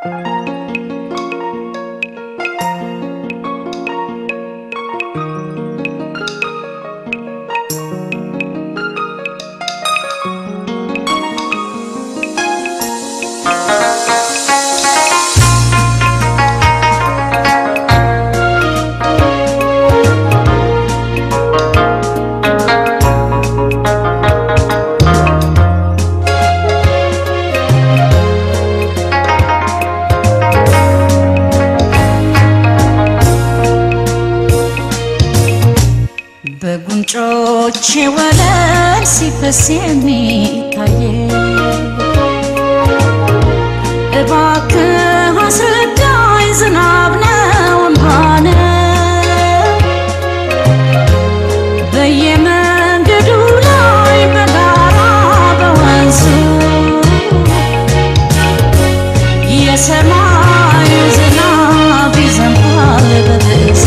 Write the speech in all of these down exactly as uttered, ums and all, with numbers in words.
Che wala si pasemi taye ebak hasredai zanab na wanbana beyemangedu lai bagara bawansu yesemayu zanab izanpal badis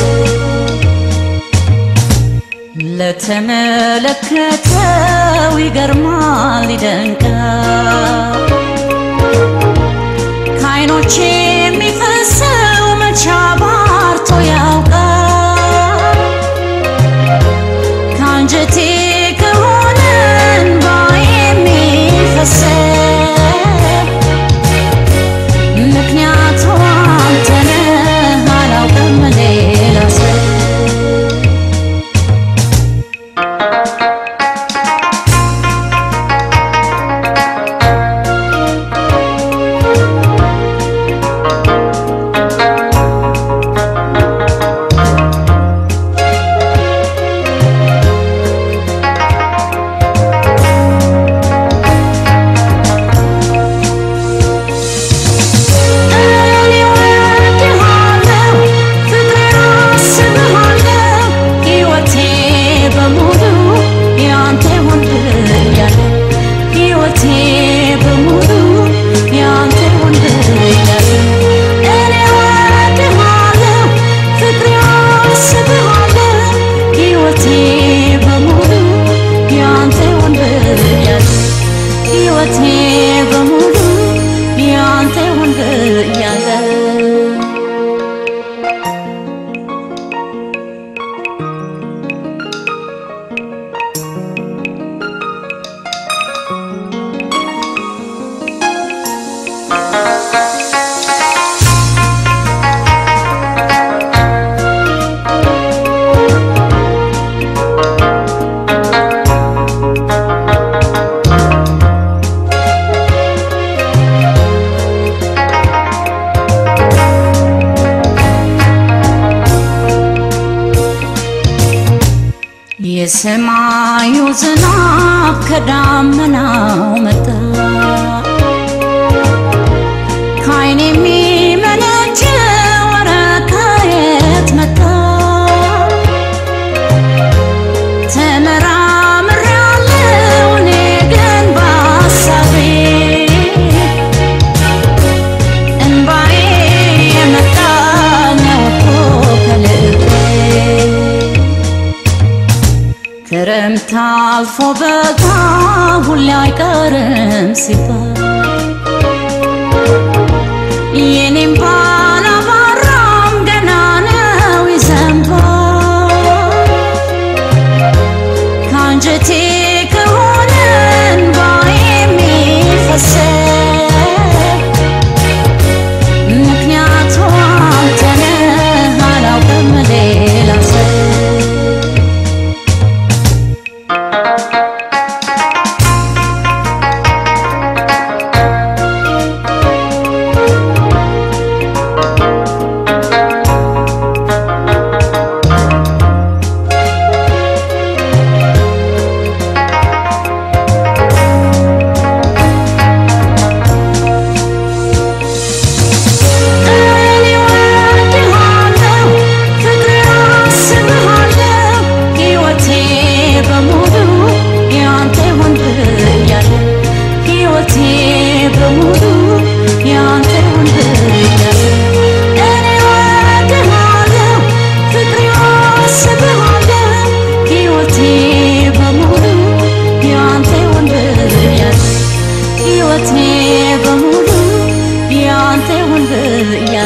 لتملكته ويقرمال يدنكا كاينوچي ميفسو مچابارتو ياوكا كانجتي كهونن باي ميفسو مكنياتو انتنه هالاوكم ليلا سو የሰማዩ ዝናብ ከዳመናው መጣ ካይኔ የሚመነጭ ወረቀት መጣ ተመራምሬያለሁ እኔ ግን በሀሳቤ እንባዬ የመጣ ነው እኮ ከልቤ كرمت عالفو بقى واللي عيقرم سيبا ينم بانا برام قنانا ويزنبا كان جتيك هونن بايمي فسر مكنيات وانتنا هالا وكمليلا سر አንተ ይሁን ብያ